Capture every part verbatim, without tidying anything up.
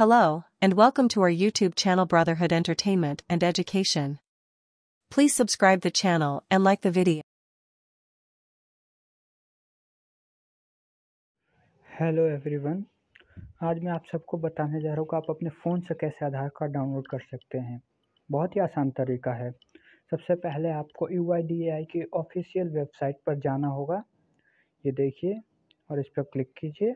Hello, and welcome to our YouTube channel Brotherhood Entertainment and Education. Please subscribe the channel and like the video. Hello everyone, आज मैं आप सबको बताने जा रहा हूँ कि आप अपने फ़ोन से कैसे आधार कार्ड डाउनलोड कर सकते हैं। बहुत ही आसान तरीका है। सबसे पहले आपको यू आई डी ए आई की ऑफिशियल वेबसाइट पर जाना होगा। ये देखिए और इस पर क्लिक कीजिए।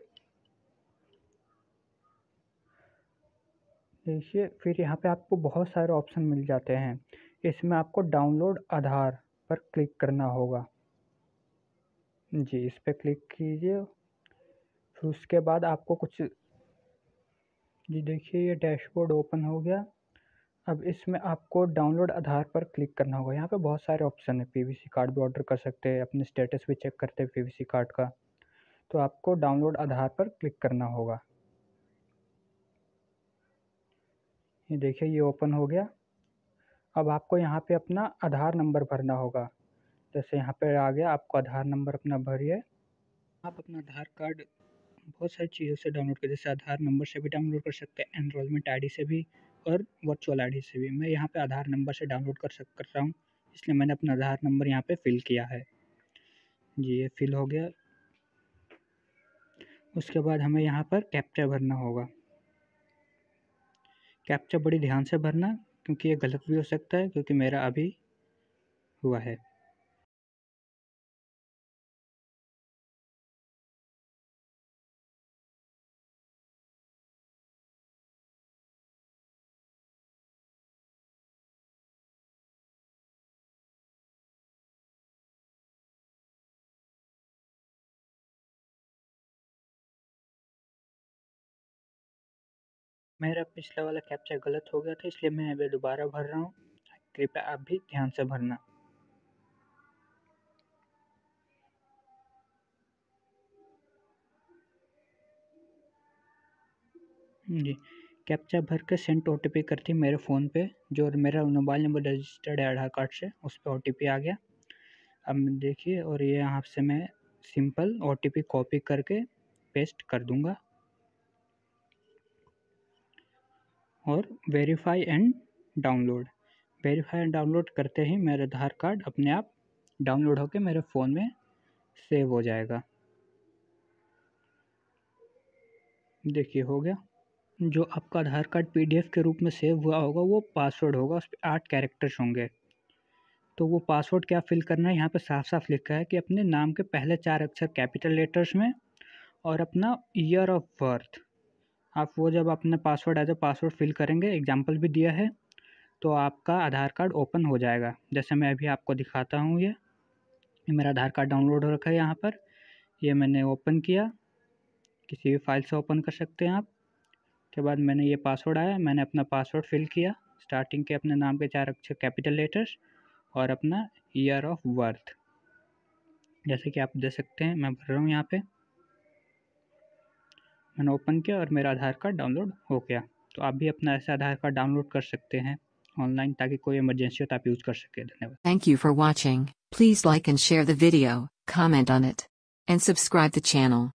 देखिए फिर यहाँ पे आपको बहुत सारे ऑप्शन मिल जाते हैं। इसमें आपको डाउनलोड आधार पर क्लिक करना होगा। जी, इस पर क्लिक कीजिए। फिर उसके बाद आपको कुछ जी देखिए ये डैशबोर्ड ओपन हो गया। अब इसमें आपको डाउनलोड आधार पर क्लिक करना होगा। यहाँ पे बहुत सारे ऑप्शन है। पी वी सी कार्ड भी ऑर्डर कर सकते हैं, अपने स्टेटस भी चेक करते हैं पी वी सी कार्ड का। तो आपको डाउनलोड आधार पर क्लिक करना होगा। ये देखिए ये ओपन हो गया। अब आपको यहाँ पे अपना आधार नंबर भरना होगा। जैसे यहाँ पे आ गया, आपको आधार नंबर अपना भरिए। आप अपना आधार कार्ड बहुत सारी चीज़ों से डाउनलोड कर, जैसे आधार नंबर से भी डाउनलोड कर सकते हैं, एनरोलमेंट आई डी से भी और वर्चुअल आई डी से भी। मैं यहाँ पे आधार नंबर से डाउनलोड कर सक कर रहा हूँ, इसलिए मैंने अपना आधार नंबर यहाँ पे फिल किया है। जी ये फिल हो गया। उसके बाद हमें यहाँ पर कैप्चा भरना होगा। कैप्चा बड़ी ध्यान से भरना, क्योंकि ये गलत भी हो सकता है, क्योंकि मेरा अभी हुआ है। मेरा पिछला वाला कैप्चा गलत हो गया था, इसलिए मैं अभी दोबारा भर रहा हूँ। कृपया आप भी ध्यान से भरना। जी कैप्चा भर के सेंड ओ टी पी करती मेरे फ़ोन पे, जो मेरा मोबाइल नंबर रजिस्टर्ड है आधार कार्ड से, उस पर ओ टी पी आ गया। अब देखिए, और ये यहाँ से मैं simple O T P copy करके पेस्ट कर दूंगा और verify and download. Verify and download करते ही मेरा आधार कार्ड अपने आप डाउनलोड होकर मेरे फ़ोन में सेव हो जाएगा। देखिए हो गया। जो आपका Aadhaar card P D F के रूप में सेव हुआ होगा वो पासवर्ड होगा, उस पर आठ कैरेक्टर्स होंगे। तो वो पासवर्ड क्या फिल करना है, यहाँ पे साफ साफ लिखा है कि अपने नाम के पहले चार अक्षर कैपिटल लेटर्स में और अपना ईयर ऑफ बर्थ। आप वो जब अपना password as a password fill करेंगे, एग्जाम्पल भी दिया है, तो आपका आधार कार्ड ओपन हो जाएगा। जैसे मैं अभी आपको दिखाता हूँ। ये ये मेरा आधार कार्ड डाउनलोड हो रखा है यहाँ पर। ये मैंने ओपन किया, किसी भी फाइल से ओपन कर सकते हैं आप। के बाद मैंने ये पासवर्ड आया, मैंने अपना पासवर्ड फिल किया। स्टार्टिंग के अपने नाम के चार अक्षर कैपिटल लेटर्स और अपना ईयर ऑफ बर्थ। जैसे कि आप देख सकते हैं मैं भर रहा हूँ यहाँ पे। मैंने ओपन किया और मेरा आधार कार्ड डाउनलोड हो गया। तो आप भी अपना ऐसा आधार कार्ड डाउनलोड कर सकते हैं ऑनलाइन, ताकि कोई इमरजेंसी हो तो आप यूज़ कर सकें। धन्यवाद। Thank you for watching. Please like and share the video, comment on it, and subscribe the channel.